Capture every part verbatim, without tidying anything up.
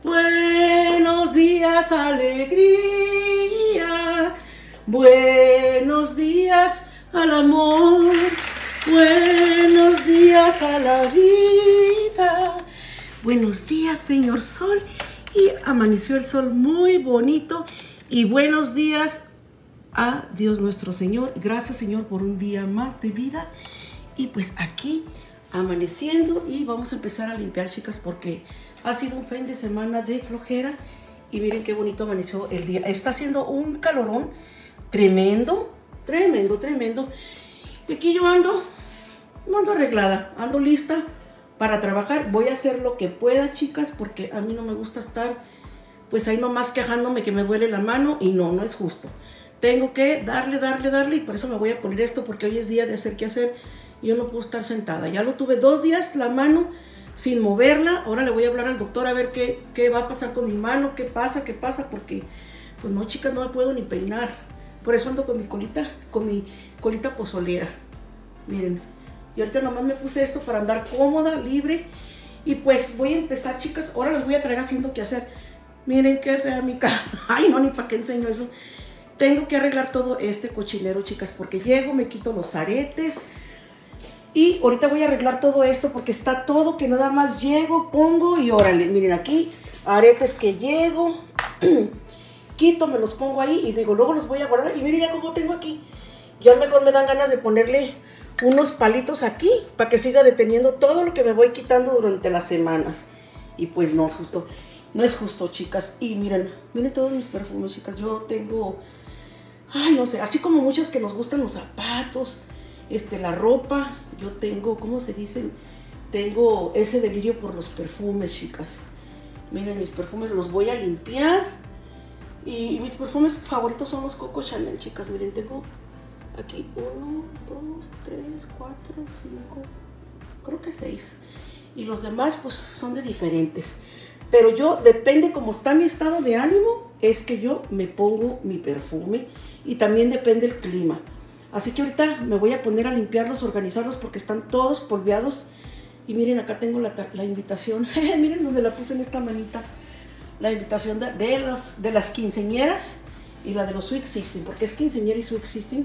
Buenos días, alegría. Buenos días al amor. Buenos días a la vida. Buenos días, señor sol. Y amaneció el sol muy bonito. Y buenos días a Dios nuestro Señor. Gracias, Señor, por un día más de vida. Y pues aquí amaneciendo y vamos a empezar a limpiar, chicas, porque ha sido un fin de semana de flojera. Y miren qué bonito amaneció el día. Está haciendo un calorón tremendo, tremendo, tremendo. Y aquí yo ando, ando arreglada, ando lista para trabajar. Voy a hacer lo que pueda, chicas, porque a mí no me gusta estar pues ahí nomás quejándome que me duele la mano. Y no, no es justo. Tengo que darle, darle, darle. Y por eso me voy a poner esto, porque hoy es día de hacer qué hacer. Y yo no puedo estar sentada. Ya lo tuve dos días la mano sin moverla. Ahora le voy a hablar al doctor a ver qué, qué va a pasar con mi mano. Qué pasa, qué pasa. Porque, pues no, chicas, no me puedo ni peinar. Por eso ando con mi colita, con mi colita pozolera. Miren. Y ahorita nomás me puse esto para andar cómoda, libre. Y pues voy a empezar, chicas. Ahora les voy a traer haciendo qué hacer. Miren qué fea mi cara. Ay, no, ni para qué enseño eso. Tengo que arreglar todo este cochinero, chicas, porque llego, me quito los aretes. Y ahorita voy a arreglar todo esto porque está todo que nada más llego, pongo y órale. Miren aquí, aretes que llego, quito, me los pongo ahí y digo, luego los voy a guardar. Y miren ya como tengo aquí. Ya mejor me dan ganas de ponerle unos palitos aquí para que siga deteniendo todo lo que me voy quitando durante las semanas. Y pues no, justo, no es justo, chicas. Y miren, miren todos mis perfumes, chicas. Yo tengo, ay, no sé, así como muchas que nos gustan los zapatos, este, la ropa. Yo tengo, ¿cómo se dice? Tengo ese delirio por los perfumes, chicas. Miren, mis perfumes los voy a limpiar. Y mis perfumes favoritos son los Coco Chanel, chicas. Miren, tengo aquí uno, dos, tres, cuatro, cinco, creo que seis. Y los demás, pues, son de diferentes. Pero yo, depende cómo está mi estado de ánimo, es que yo me pongo mi perfume. Y también depende el clima. Así que ahorita me voy a poner a limpiarlos, organizarlos, porque están todos polveados. Y miren, acá tengo la, la invitación. Miren donde la puse en esta manita. La invitación de, de, las, de las quinceañeras y la de los Sweet sixteen, porque es quinceañera y Sweet sixteen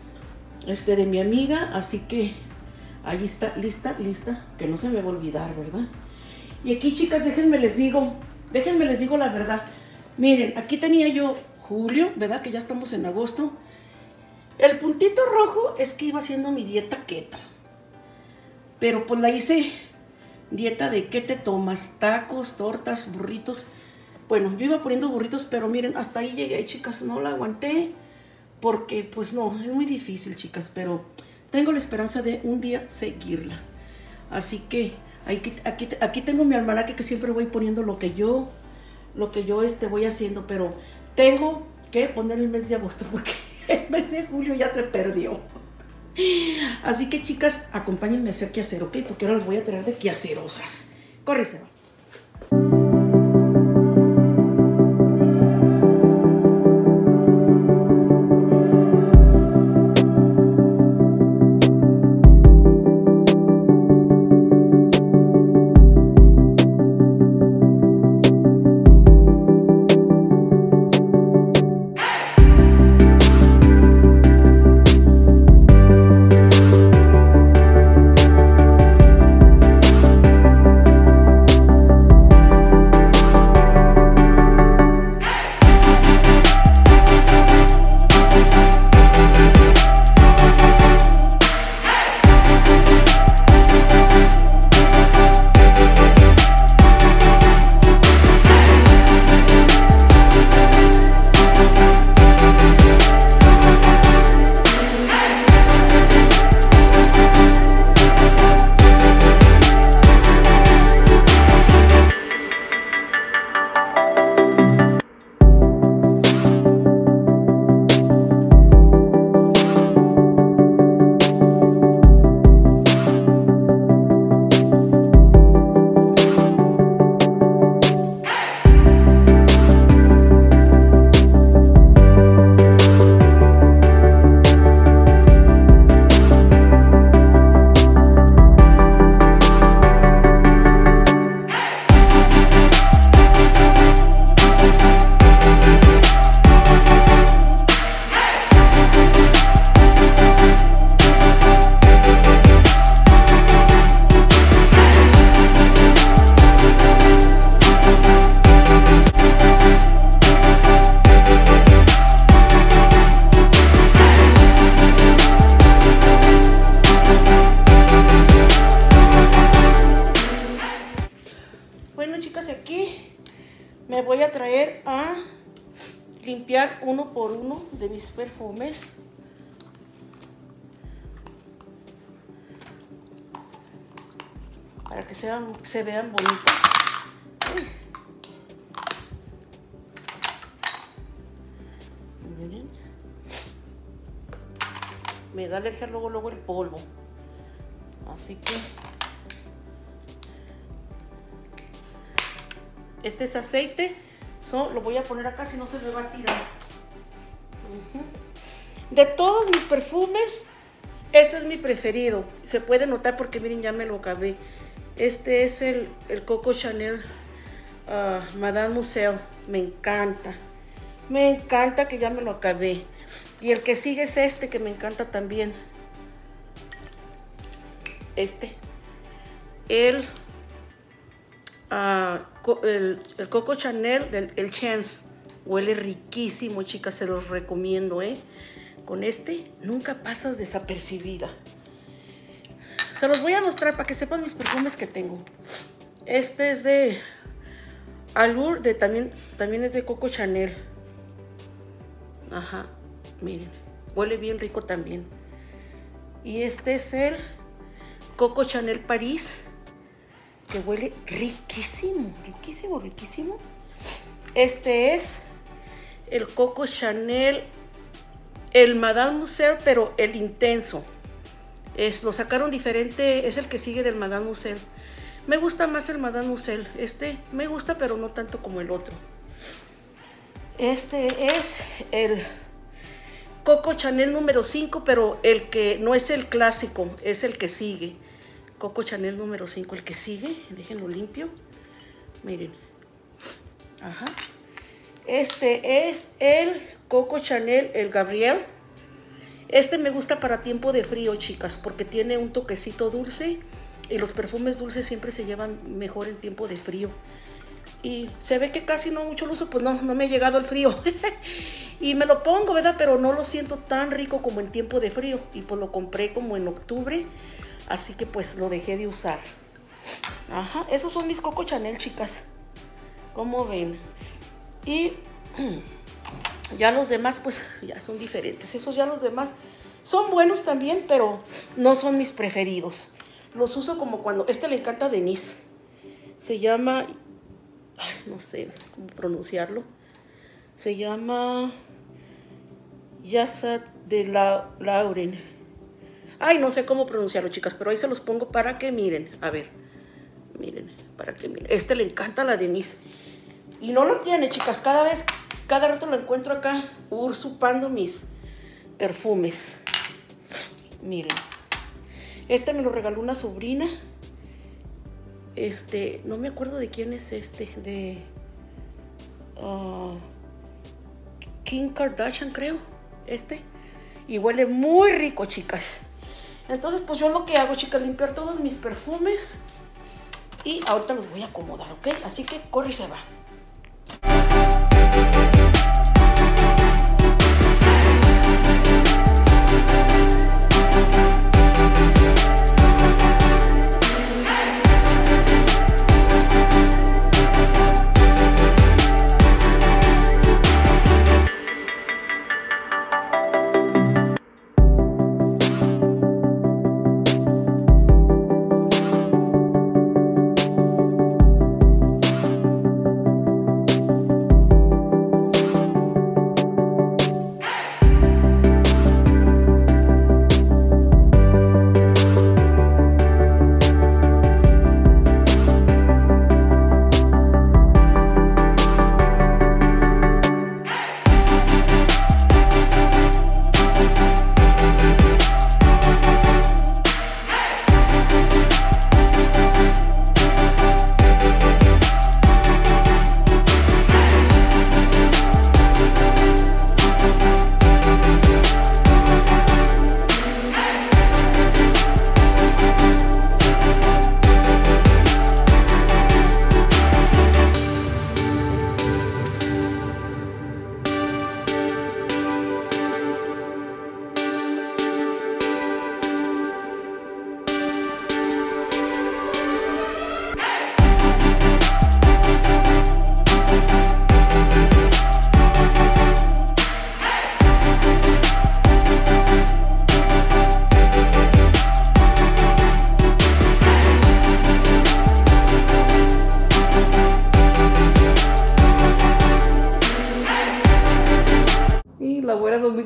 este, de mi amiga. Así que ahí está, lista, lista, que no se me va a olvidar, ¿verdad? Y aquí, chicas, déjenme les digo, déjenme les digo la verdad. Miren, aquí tenía yo julio, ¿verdad? Que ya estamos en agosto. El puntito rojo es que iba haciendo mi dieta keto. Pero pues la hice dieta de qué te tomas, tacos, tortas, burritos. Bueno, yo iba poniendo burritos, pero miren, hasta ahí llegué, chicas, no la aguanté. Porque pues no, es muy difícil, chicas, pero tengo la esperanza de un día seguirla. Así que aquí, aquí, aquí tengo mi almanaque que siempre voy poniendo lo que yo, lo que yo este, voy haciendo. Pero tengo que poner el mes de agosto porque el mes de julio ya se perdió. Así que, chicas, acompáñenme a hacer qué hacer, ¿ok? Porque ahora les voy a traer de quehacerosas. Corre, se va. chicas, aquí me voy a traer a limpiar uno por uno de mis perfumes. Para que sean, se vean bonitos. Uy. Miren. Me da alergia luego, luego el polvo. Así que este es aceite. So, lo voy a poner acá si no se me va a tirar. Uh-huh. De todos mis perfumes, este es mi preferido. Se puede notar porque miren, ya me lo acabé. Este es el, el Coco Chanel uh, Mademoiselle. Me encanta. Me encanta, que ya me lo acabé. Y el que sigue es este, que me encanta también. Este. El, uh, el, el Coco Chanel del el Chance. Huele riquísimo, chicas. Se los recomiendo, ¿eh? Con este nunca pasas desapercibida. Se los voy a mostrar para que sepan mis perfumes que tengo. Este es de Allure, de, también, también es de Coco Chanel. Ajá, miren, huele bien rico también. Y este es el Coco Chanel París, que huele riquísimo, riquísimo, riquísimo. Este es el Coco Chanel, el Mademoiselle, pero el intenso. Es, lo sacaron diferente, es el que sigue del Mademoiselle. Me gusta más el Mademoiselle. Este me gusta, pero no tanto como el otro. Este es el Coco Chanel número cinco, pero el que no es el clásico, es el que sigue. Coco Chanel número cinco, el que sigue. Déjenlo limpio. Miren. Ajá. Este es el Coco Chanel, el Gabriel. Este me gusta para tiempo de frío, chicas, porque tiene un toquecito dulce. Y los perfumes dulces siempre se llevan mejor en tiempo de frío. Y se ve que casi no mucho lo uso, pues no, no me ha llegado el frío. Y me lo pongo, ¿verdad? Pero no lo siento tan rico como en tiempo de frío. Y pues lo compré como en octubre. Así que pues lo dejé de usar. Ajá, esos son mis Coco Chanel, chicas. Como ven. Y ya los demás pues ya son diferentes. Esos ya los demás son buenos también, pero no son mis preferidos. Los uso como cuando... Este le encanta a Denise. Se llama... Ay, no sé cómo pronunciarlo. Se llama... Yasa de la Lauren. Ay, no sé cómo pronunciarlo, chicas, pero ahí se los pongo para que miren. A ver, miren, para que miren. Este le encanta a la Denise. Y no lo tiene, chicas. Cada vez, cada rato lo encuentro acá usurpando mis perfumes. Miren. Este me lo regaló una sobrina. Este, no me acuerdo de quién es este. De uh, Kim Kardashian, creo. Este. Y huele muy rico, chicas. Entonces, pues yo lo que hago, chicas, limpiar todos mis perfumes. Y ahorita los voy a acomodar, ¿ok? Así que corre y se va.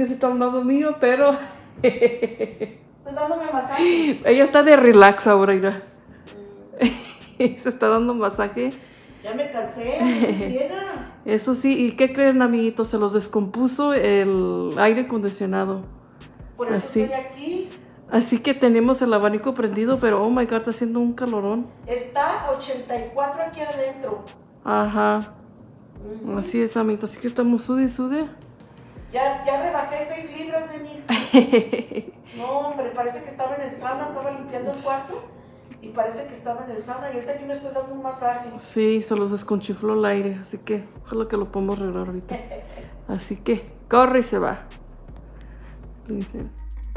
viejecito al lado mío, pero... Estoy dándome masaje. Ella está de relax ahora, mira. Mm. Se está dando masaje. Ya me cansé, me Eso sí, ¿y qué creen, amiguitos? Se los descompuso el aire acondicionado. Por eso Así. estoy aquí. Así que tenemos el abanico prendido, pero oh my god, está haciendo un calorón. Está ochenta y cuatro aquí adentro. Ajá. Uh-huh. Así es, amiguitos. Así que estamos sude y sude. Ya, ya rebajé seis libras de mis. No, hombre, parece que estaba en el sauna, estaba limpiando el cuarto. Y parece que estaba en el sauna. Y ahorita aquí me estoy dando un masaje. Sí, se los desconchifló el aire. Así que ojalá que lo podamos arreglar ahorita. Así que corre y se va. Dice.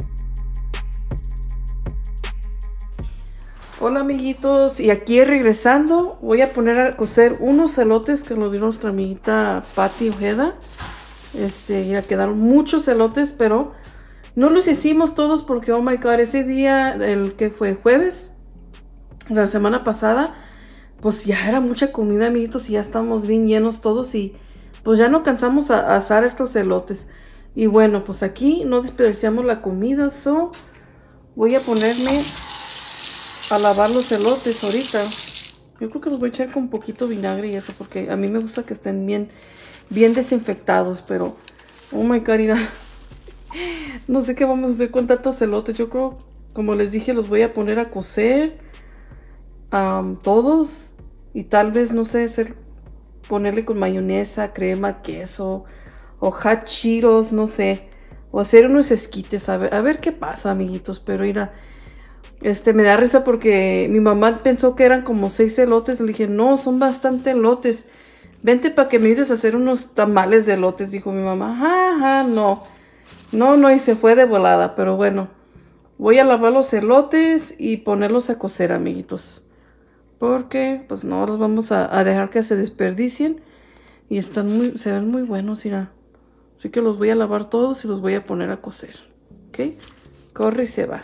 Hola amiguitos, y aquí regresando voy a poner a cocer unos elotes que nos dio nuestra amiguita Patti Ojeda. Este, ya quedaron muchos elotes, pero no los hicimos todos porque oh my god, ese día, el que fue jueves, la semana pasada, pues ya era mucha comida, amiguitos, y ya estamos bien llenos todos y pues ya no cansamos a, a asar estos elotes. Y bueno, pues aquí no desperdiciamos la comida, so voy a ponerme a lavar los elotes ahorita. Yo creo que los voy a echar con un poquito vinagre y eso, porque a mí me gusta que estén bien, bien desinfectados, pero oh my god, mira. No sé qué vamos a hacer con tantos elotes. Yo creo, como les dije, los voy a poner a cocer um, todos y tal vez, no sé, hacer, ponerle con mayonesa, crema, queso o hot Cheetos, no sé, o hacer unos esquites, a ver, a ver qué pasa, amiguitos. Pero mira, Este, me da risa porque mi mamá pensó que eran como seis elotes. Le dije, no, son bastante elotes. Vente para que me ayudes a hacer unos tamales de elotes, dijo mi mamá. Ajá, ajá, no. No, no, y se fue de volada. Pero bueno, voy a lavar los elotes y ponerlos a cocer, amiguitos. Porque, pues no, los vamos a, a dejar que se desperdicien. Y están muy, se ven muy buenos, mira. Así que los voy a lavar todos y los voy a poner a cocer. ¿Ok? Corre y se va.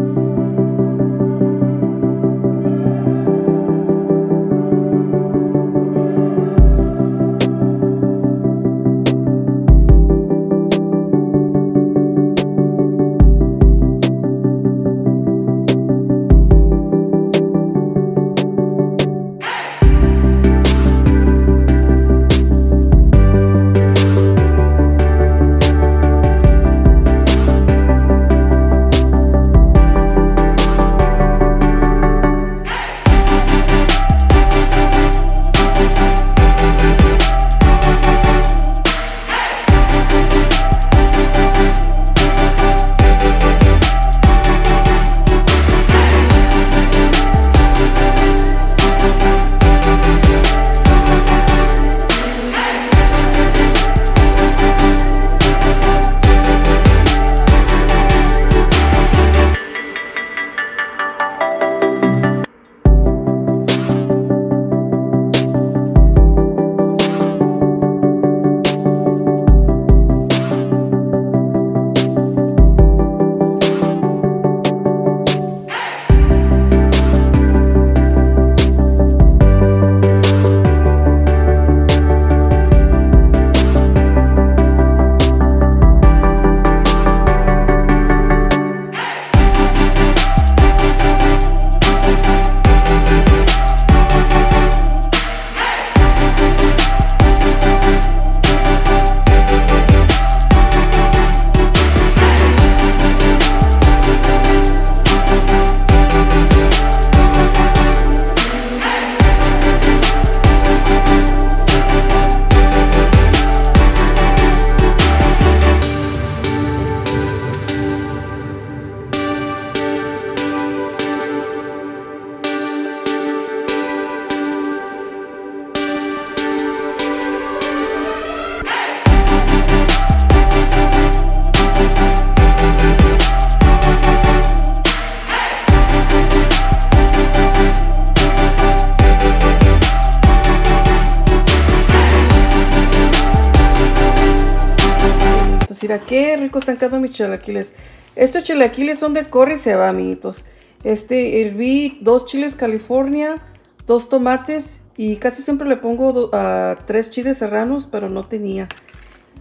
Mira qué rico están quedando mis chilaquiles. Estos chilaquiles son de corre y se va, amiguitos. Este, herví dos chiles California, dos tomates y casi siempre le pongo do, uh, tres chiles serranos, pero no tenía.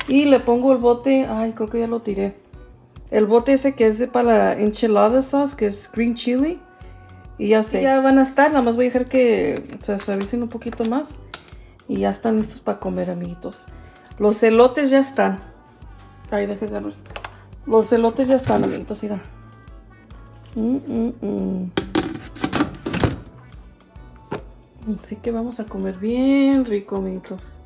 Y le pongo el bote, ay, creo que ya lo tiré. El bote ese que es de para la enchilada sauce, que es green chili. Y ya sé, ya van a estar, nada más voy a dejar que se suavicen un poquito más. Y ya están listos para comer, amiguitos. Los elotes ya están. Ay, deja agarrar. Los elotes ya están, amiguitos, mira. Mm, mm, mm. Así que vamos a comer bien rico, amiguitos.